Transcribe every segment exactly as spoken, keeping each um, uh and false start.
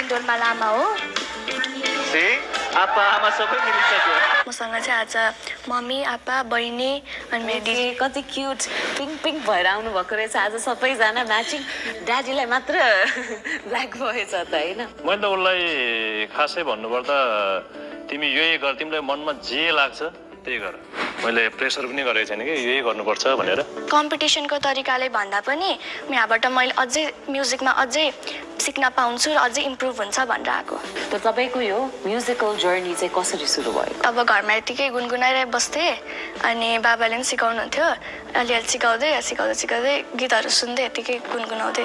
डोल्मा लामा हो सी आपा आमा सबै मिलिसक्यो मसँग चाहिँ आज मम्मी आपा बहिनी अनि मेरो दिदी कति क्युट पिङ्क पिङ्क भएर आउनु भएको रहेछ आज सबैजना म्याचिङ ड्याडीलाई मात्र ब्ल्याक भएछ त होइन मैले त उसलाई खासै भन्नुपर्दा तिमी यही गर तिमीलाई मनमा जे लाग्छ त्यही गर मैले प्रेसर पनि गरेको छैन कि यही गर्नुपर्छ भनेर कम्पिटिसनको तरिकाले भन्दा पनि यहाँबाट मैले अझै म्युजिकमा अझै सिक्न पाउँछु र अझै इम्प्रुभ हुन्छ भनेर आएको त तपाईँको यो म्युजिकल जर्नी चाहिँ कसरी सुरु भयो अब घरमा यतिकै गुनगुनाइरहे बस्थेँ अनि बाबाले पनि सिकाउनुहुन्थ्यो अलिअलि सिकाउँदै सिकाउँदै सिकाउँदै गीतहरू सुन्दै यतिकै गुनगुनाउँदै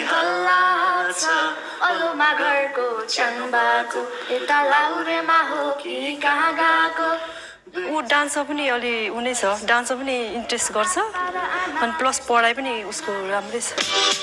ऊ डान्समा पनि अलि उनी छ डान्समा पनि इन्ट्रेस्ट गर्छ अनि प्लस पढाइ पनि उसको राम्रै छ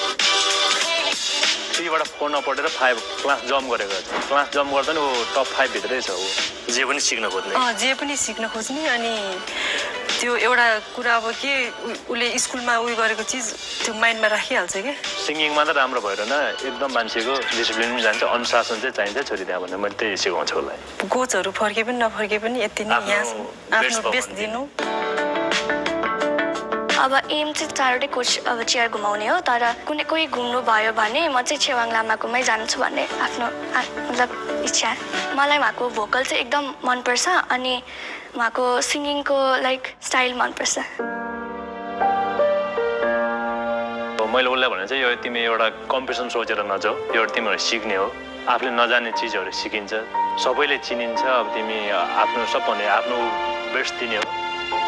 थ्रीबाट फोर नपढेर फाइभ क्लास जम्प गरेको क्लास जम्प गर्दा नि ऊ टप फाइभ भित्रै छ ऊ जे पनि सिक्न खोज्ने जे पनि सिक्न खोज्ने अनि त्यो एउटा कुरा अब के उसले स्कुलमा उयो गरेको चिज त्यो माइन्डमा राखिहाल्छ कि सिङ्गिङमा त राम्रो भएर न एकदम मान्छेको डिसिप्लिन पनि जान्छ अनुशासन चाहिँ चाहिन्छ छोरी त्यहाँ भनेर मैले त्यही सिकाउँछु उसलाई कोचहरू फर्के पनि नफर्के पनि यति नै यहाँ आफ्नो बेस्ट दिनु अब एम चाहिँ चारवटै कोच अब चेयर घुमाउने हो तर कुनै कोही घुम्नु भयो भने म चाहिँ छेवाङ लामाकोमै जान्छु भन्ने आफ्नो मतलब इच्छा मलाई उहाँको भोकल चाहिँ एकदम मनपर्छ अनि उहाँको सिङ्गिङको लाइक स्टाइल मनपर्छ मैले उसलाई भने चाहिँ यो तिमी एउटा कम्पिटिसन सोचेर नजाऊ यो तिमीहरू सिक्ने हो आफूले नजान्ने चिजहरू सिकिन्छ सबैले चिनिन्छ अब तिमी आफ्नो सबभन्दा आफ्नो बेस्ट दिने हो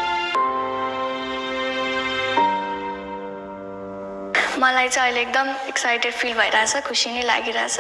मलाई चाहिँ अहिले एकदम एक्साइटेड फिल भइरहेछ खुसी नै लागिरहेछ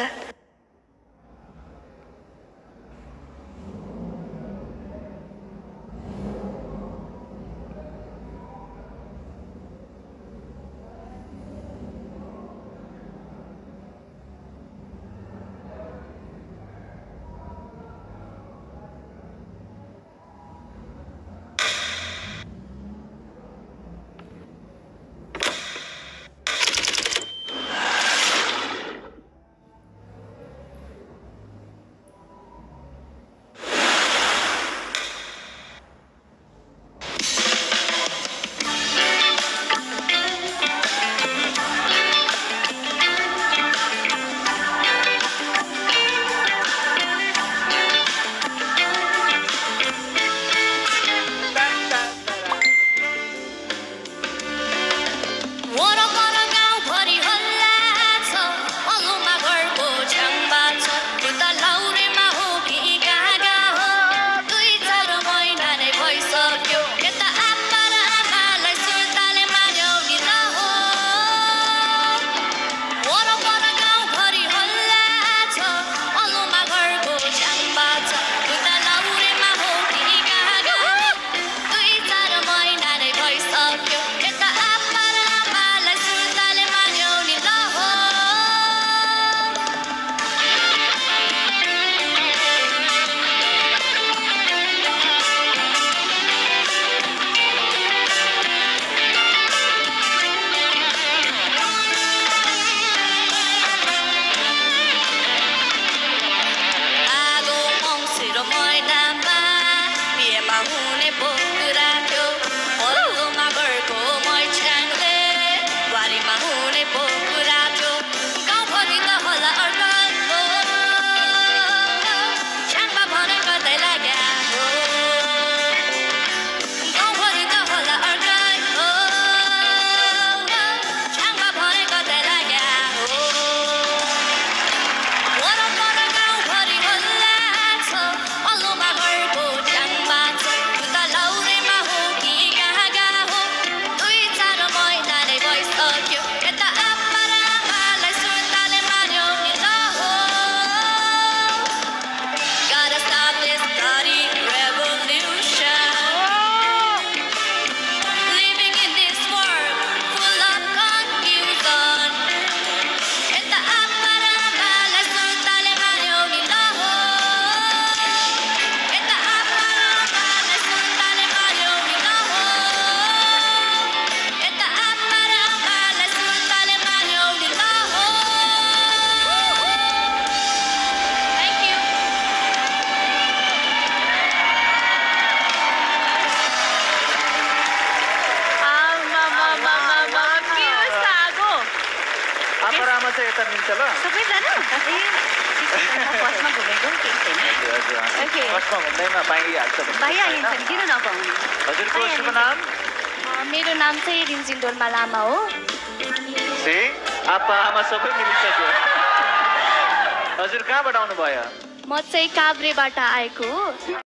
आप्पा र आमा चाहिँ यता मिल्छ ल सबैजना ए म फर्स्टमा घुमेको पनि केही छैन हजुर हजुर ओके। फर्स्टमा घुम्दैमा पाइहाल्छ भन्ने भइहालिन्छ नि किन नपाउने हजुरको शुभ नाम मेरो नाम चाहिँ रिन्जिङ डोल्मा लामा हो से आप्पा आमा सबै मिलिसक्यो हजुर कहाँबाट आउनुभयो म चाहिँ काभ्रेबाट आएको हो